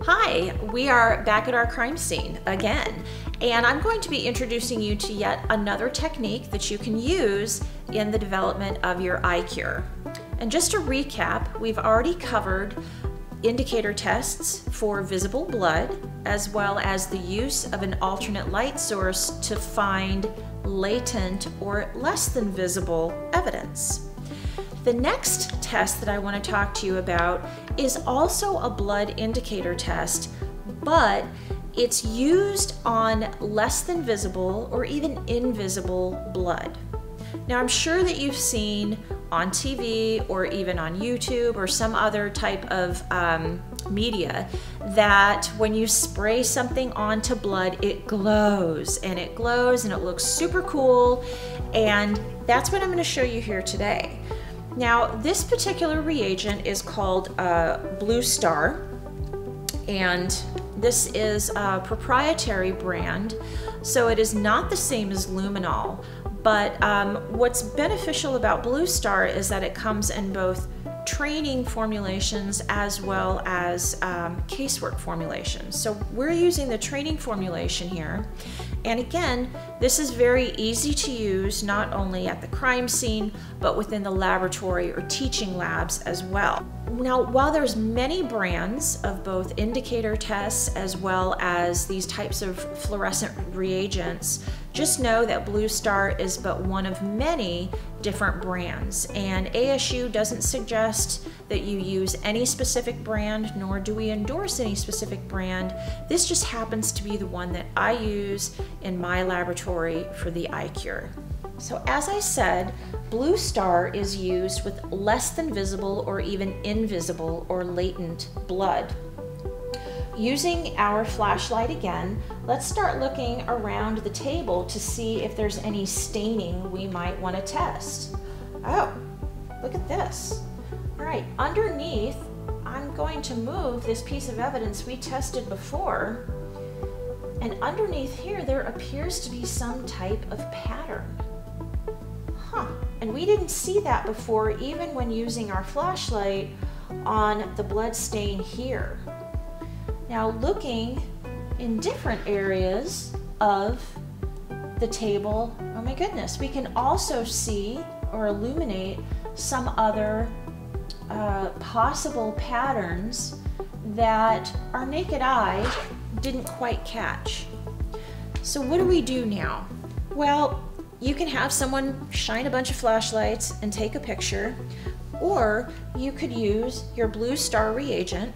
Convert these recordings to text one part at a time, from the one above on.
Hi, we are back at our crime scene again, and I'm going to be introducing you to yet another technique that you can use in the development of your ICure. And just to recap, we've already covered indicator tests for visible blood, as well as the use of an alternate light source to find latent or less than visible evidence. The next test that I want to talk to you about is also a blood indicator test, but it's used on less than visible or even invisible blood. Now, I'm sure that you've seen on TV or even on YouTube or some other type of media that when you spray something onto blood, it glows and it glows and it looks super cool, and that's what I'm going to show you here today. Now, this particular reagent is called BlueStar, and this is a proprietary brand, so it is not the same as luminol. But what's beneficial about BlueStar is that it comes in both training formulations as well as casework formulations. So we're using the training formulation here. And again, this is very easy to use, not only at the crime scene, but within the laboratory or teaching labs as well. Now, while there's many brands of both indicator tests as well as these types of fluorescent reagents, just know that BlueStar is but one of many different brands, and ASU doesn't suggest that you use any specific brand, nor do we endorse any specific brand. This just happens to be the one that I use in my laboratory for the ICure. So as I said, BlueStar is used with less than visible or even invisible or latent blood. Using our flashlight again, let's start looking around the table to see if there's any staining we might want to test. Oh, look at this. All right, underneath, I'm going to move this piece of evidence we tested before, and underneath here, there appears to be some type of pattern. Huh, and we didn't see that before, even when using our flashlight on the blood stain here. Now, looking in different areas of the table, oh my goodness, we can also see or illuminate some other possible patterns that our naked eye didn't quite catch. So what do we do now? Well, you can have someone shine a bunch of flashlights and take a picture, or you could use your BlueStar reagent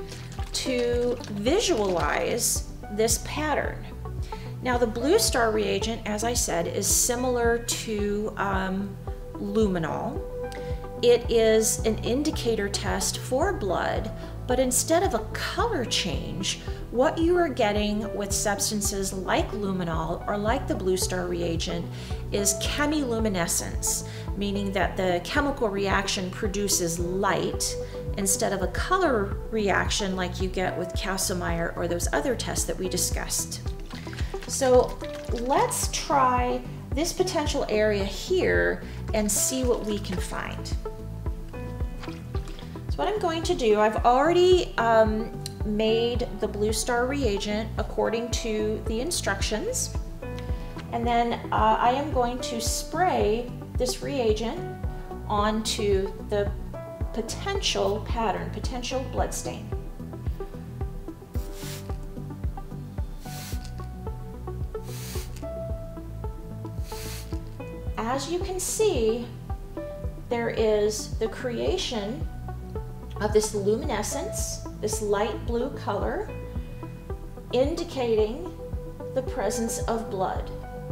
to visualize this pattern. Now, the BlueStar reagent, as I said, is similar to luminol. It is an indicator test for blood, but instead of a color change, what you are getting with substances like luminol or like the BlueStar reagent is chemiluminescence, meaning that the chemical reaction produces light instead of a color reaction like you get with Kassemeyer or those other tests that we discussed. So let's try this potential area here and see what we can find. So what I'm going to do, I've already made the BlueStar reagent according to the instructions, and then I am going to spray this reagent onto the potential pattern, potential blood stain. As you can see, there is the creation of this luminescence, this light blue color, indicating the presence of blood.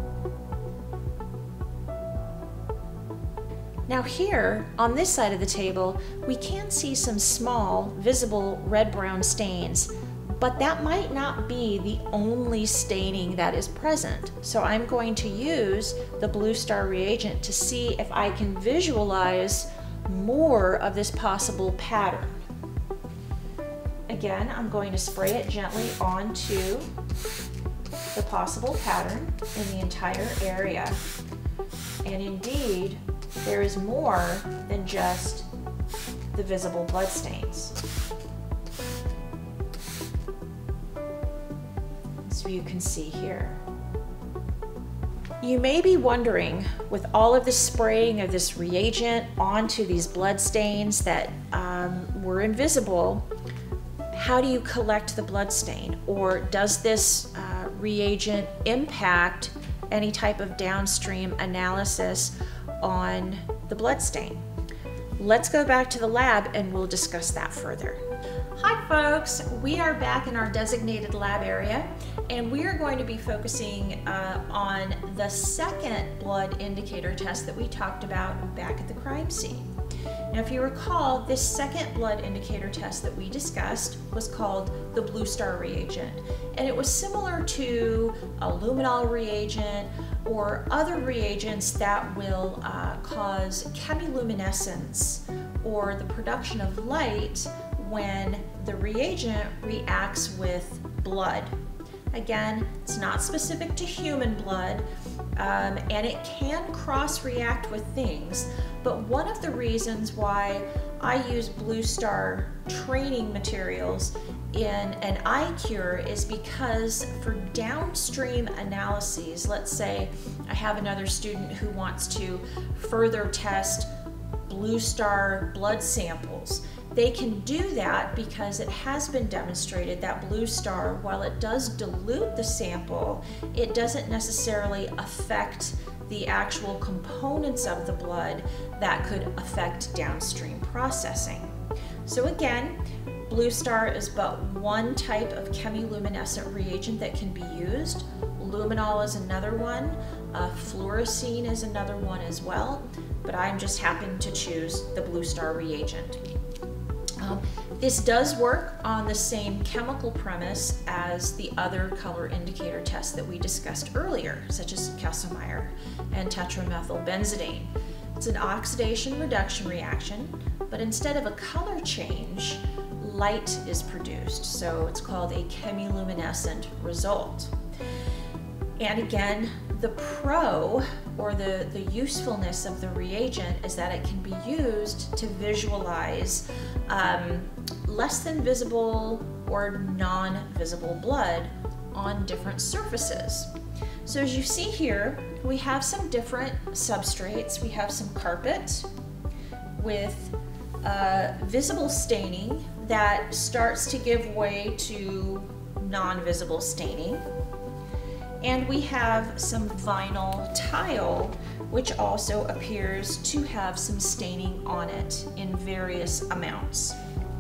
Now here, on this side of the table, we can see some small, visible red-brown stains, but that might not be the only staining that is present. So I'm going to use the BlueStar reagent to see if I can visualize more of this possible pattern. Again, I'm going to spray it gently onto the possible pattern in the entire area. And indeed, there is more than just the visible bloodstains. as you can see here. You may be wondering, with all of the spraying of this reagent onto these blood stains that were invisible, how do you collect the blood stain? Or does this reagent impact any type of downstream analysis on the blood stain? Let's go back to the lab and we'll discuss that further. Hi folks, we are back in our designated lab area and we are going to be focusing on the second blood indicator test that we talked about back at the crime scene. Now if you recall, this second blood indicator test that we discussed was called the BlueStar reagent, and it was similar to a luminol reagent or other reagents that will cause chemiluminescence or the production of light when the reagent reacts with blood. Again, it's not specific to human blood, and it can cross-react with things, but one of the reasons why I use BlueStar training materials in an eye cure is because for downstream analyses, let's say I have another student who wants to further test BlueStar blood samples. They can do that because it has been demonstrated that BlueStar, while it does dilute the sample, it doesn't necessarily affect the actual components of the blood that could affect downstream processing. So again, BlueStar is but one type of chemiluminescent reagent that can be used. Luminol is another one. Fluorescein is another one as well, but I'm just happen to choose the BlueStar reagent. This does work on the same chemical premise as the other color indicator tests that we discussed earlier, such as calcimire and tetramethylbenzidine. It's an oxidation reduction reaction, but instead of a color change, light is produced. So it's called a chemiluminescent result. And again, the pro or the usefulness of the reagent is that it can be used to visualize less than visible or non-visible blood on different surfaces. So as you see here, we have some different substrates. We have some carpet with visible staining that starts to give way to non-visible staining. And we have some vinyl tile, which also appears to have some staining on it in various amounts.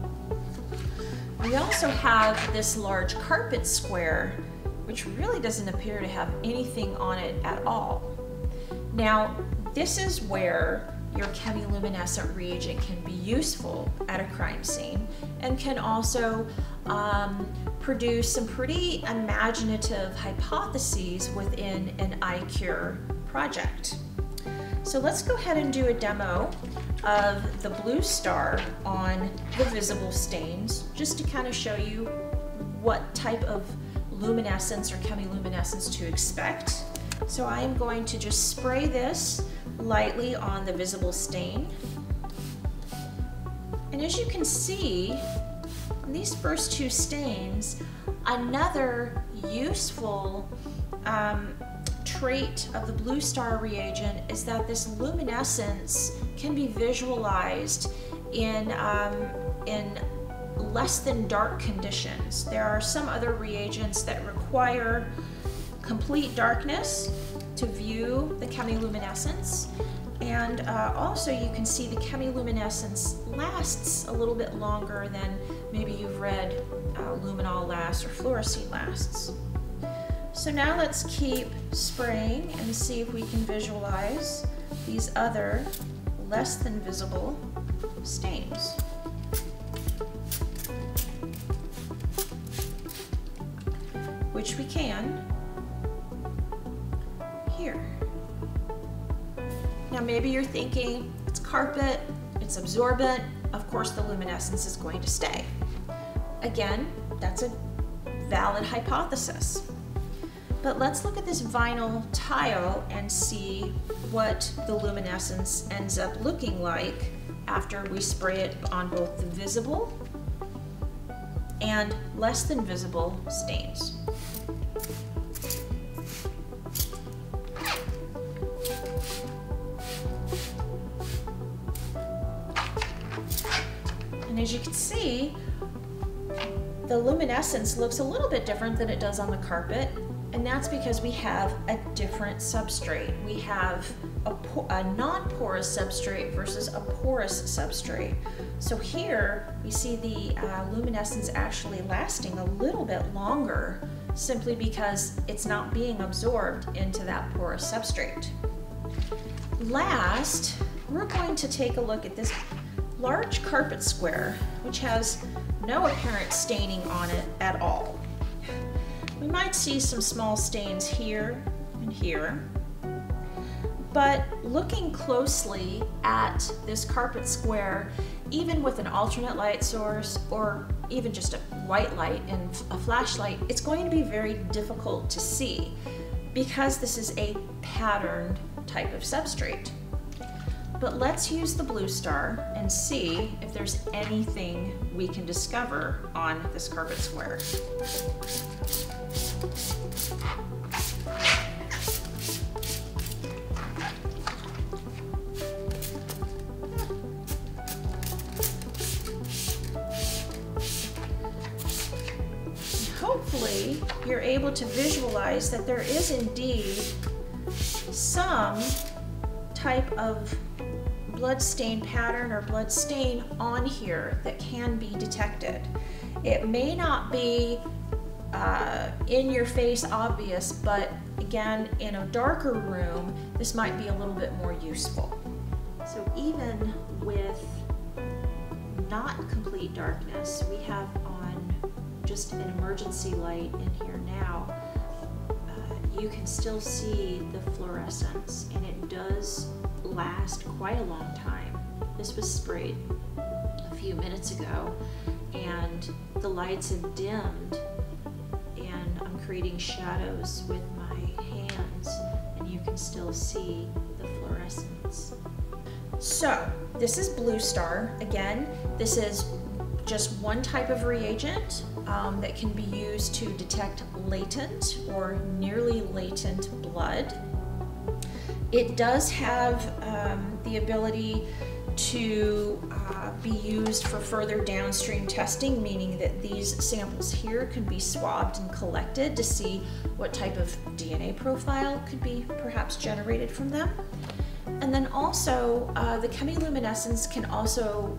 We also have this large carpet square, which really doesn't appear to have anything on it at all. Now, this is where your chemiluminescent reagent can be useful at a crime scene and can also produce some pretty imaginative hypotheses within an eye cure project. So let's go ahead and do a demo of the BlueStar on the visible stains, just to kind of show you what type of luminescence or chemiluminescence to expect. So I am going to just spray this lightly on the visible stain. And as you can see, on these first two stains, another useful trait of the BlueStar reagent is that this luminescence can be visualized in less than dark conditions. There are some other reagents that require complete darkness to view the chemiluminescence, and also you can see the chemiluminescence lasts a little bit longer than maybe you've read luminol lasts or fluorescein lasts. So now let's keep spraying and see if we can visualize these other less than visible stains. Which we can here. Now maybe you're thinking, it's carpet, it's absorbent, of course the luminescence is going to stay. Again, that's a valid hypothesis. But let's look at this vinyl tile and see what the luminescence ends up looking like after we spray it on both the visible and less than visible stains. And as you can see, the luminescence looks a little bit different than it does on the carpet, and that's because we have a different substrate. We have a non-porous substrate versus a porous substrate. So here we see the luminescence actually lasting a little bit longer simply because it's not being absorbed into that porous substrate. Last, we're going to take a look at this large carpet square, which has no apparent staining on it at all. We might see some small stains here and here, but looking closely at this carpet square, even with an alternate light source or even just a white light and a flashlight, it's going to be very difficult to see because this is a patterned type of substrate. But let's use the BlueStar and see if there's anything we can discover on this carpet square. Hopefully, you're able to visualize that there is indeed some type of blood stain pattern or blood stain on here that can be detected. It may not be in your face obvious, but again, in a darker room, this might be a little bit more useful. So even with not complete darkness, we have on just an emergency light in here now, you can still see the fluorescence, and it does last quite a long time. This was sprayed a few minutes ago, and the lights have dimmed, and I'm creating shadows with my hands, and you can still see the fluorescence. So this is BlueStar. Again, this is just one type of reagent that can be used to detect latent or nearly latent blood. It does have the ability to be used for further downstream testing, meaning that these samples here can be swabbed and collected to see what type of DNA profile could be perhaps generated from them. And then also the chemiluminescence can also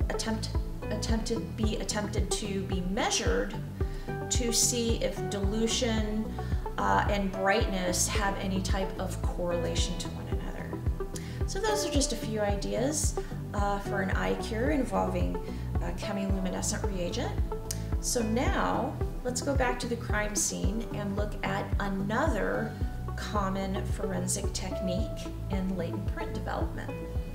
be attempted to be measured to see if dilution and brightness have any type of correlation to one another. So those are just a few ideas for an eye cure involving a chemiluminescent reagent. So now let's go back to the crime scene and look at another common forensic technique in latent print development.